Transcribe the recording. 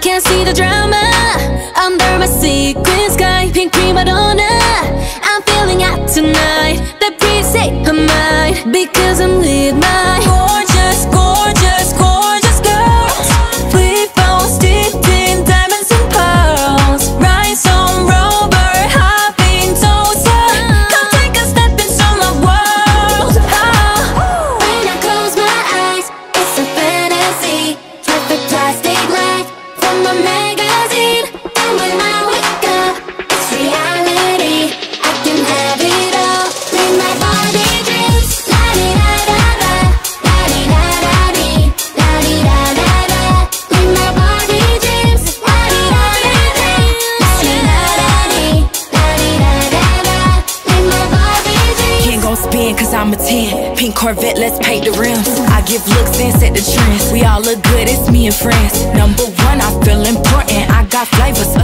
can't see the drama under my sequin sky. Pink prima donna, I'm feeling out tonight. The breeze say I'm mine because I'm with my gorgeous, gorgeous, gorgeous girls. We both steeped in diamonds and pearls. Rhinestone rover, hopping toaster. Come take a step into my world. Oh. When I close my eyes, it's a fantasy. Perfect plastic life from a magazine. And when I wake up, it's reality. I can have it all. Make my body dreams. La di da da da, la di da da dee, la di da da da. Make my body dreams. La di da da da, la di da da dee, la di da da da. Make my body dreams. Can't gon' spin cause I'm a 10. Pink Corvette, let's paint the rims. I give looks and set the trends. We all look good, it's me and friends. Number one, I feel important. I got flavor,